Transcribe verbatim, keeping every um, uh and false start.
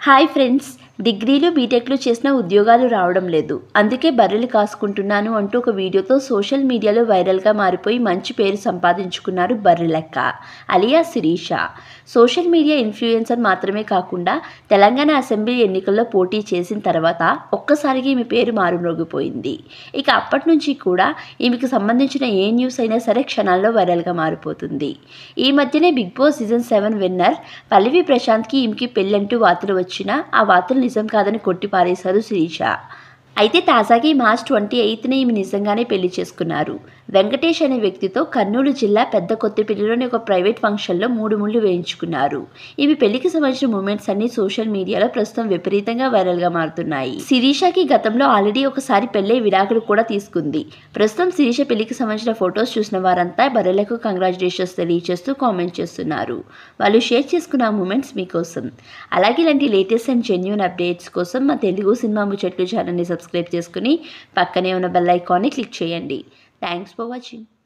Hi friends, డిగ్రీలు బీటెక్లు చేసిన ఉద్యోగాలు రావడం లేదు, అందుకే బర్రెలు కాసుకుంటున్నాను అంటూ ఒక వీడియోతో సోషల్ మీడియాలో వైరల్గా మారిపోయి మంచి పేరు సంపాదించుకున్నారు Barrelakka alias Sirisha. Social media influencer మాత్రమే కాకుండా తెలంగాణ అసెంబ్లీ ఎన్నికల్లో పోటీ చేసిన తర్వాత ఒక్కసారిగా ఈమె పేరు మారుమ్రోగిపోయింది. ఇక అప్పటి నుంచి కూడా ఈమెకు సంబంధించిన ఏ న్యూస్ అయినా సరే క్షణాల్లో వైరల్గా మారిపోతుంది. ఈ మధ్యనే Bigg Boss season seven winner Pallavi ప్రశాంత్కి ఈమెకి పెళ్ళంటూ వార్తలు వచ్చినా ఆ వార్తలు నిజం కాదని కొట్టిపారేశారు శిరీష. అయితే తాజాగా ఈ మార్చ్ ట్వంటీ ఎయిత్న ఈమె నిజంగానే పెళ్లి చేసుకున్నారు. వెంకటేష్ అనే వ్యక్తితో కర్నూలు జిల్లా పెద్ద కొత్తపల్లిలోని ఒక ప్రైవేట్ ఫంక్షన్లో మూడు ముళ్ళు వేయించుకున్నారు. ఈమె పెళ్లికి సంబంధించిన మూమెంట్స్ అన్ని సోషల్ మీడియాలో ప్రస్తుతం విపరీతంగా వైరల్గా మారుతున్నాయి. శిరీషకి గతంలో ఆల్రెడీ ఒకసారి పెళ్ళై విడాకులు కూడా తీసుకుంది. ప్రస్తుతం శిరీష పెళ్లికి సంబంధించిన ఫొటోస్ చూసిన వారంతా బర్రెలకు కంగ్రాచులేషన్స్ తెలియజేస్తూ కామెంట్ చేస్తున్నారు. వాళ్ళు షేర్ చేసుకున్న మూమెంట్స్ మీకోసం. అలాగే ఇలాంటి లేటెస్ట్ అండ్ జెన్యూన్ అప్డేట్స్ కోసం మా తెలుగు సినిమా ముచ్చట్లు ఛానల్ని సబ్స్క్రైబ్ చేసుకుని పక్కనే ఉన్న బెల్ ఐకాన్ని క్లిక్ చేయండి. Thanks for watching.